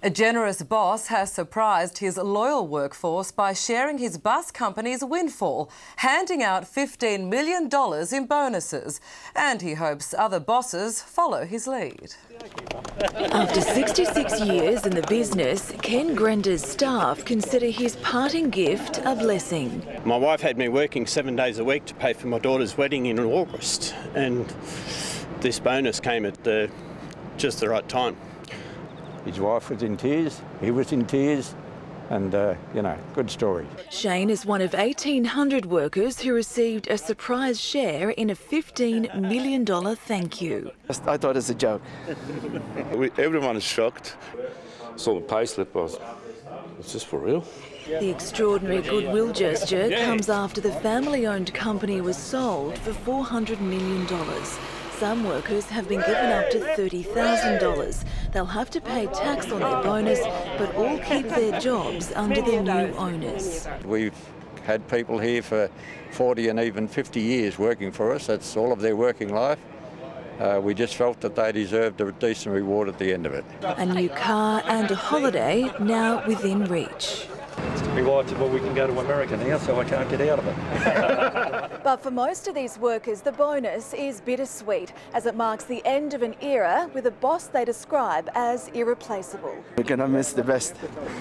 A generous boss has surprised his loyal workforce by sharing his bus company's windfall, handing out $15 million in bonuses. And he hopes other bosses follow his lead. After 66 years in the business, Ken Grender's staff consider his parting gift a blessing. My wife had me working 7 days a week to pay for my daughter's wedding in August, and this bonus came at just the right time. His wife was in tears, he was in tears, and, good story. Shane is one of 1,800 workers who received a surprise share in a $15 million thank you. I thought it was a joke. Everyone is shocked. Saw the pay slip, it's just for real. The extraordinary goodwill gesture comes after the family-owned company was sold for $400 million. Some workers have been given up to $30,000. They'll have to pay tax on their bonus, but all keep their jobs under the new owners. We've had people here for 40 and even 50 years working for us. That's all of their working life. We just felt that they deserved a decent reward at the end of it. A new car and a holiday now within reach. My wife said, well, we can go to America now, so I can't get out of it. But for most of these workers, the bonus is bittersweet, as it marks the end of an era with a boss they describe as irreplaceable. We're going to miss the best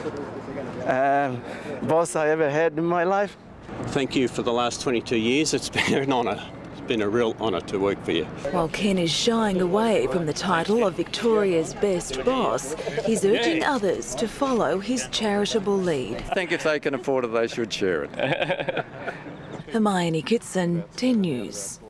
boss I ever had in my life. Thank you for the last 22 years. It's been an honour. It's been a real honour to work for you. While Ken is shying away from the title of Victoria's best boss, he's urging others to follow his charitable lead. I think if they can afford it, they should share it. Hermione Kitson, 10 News.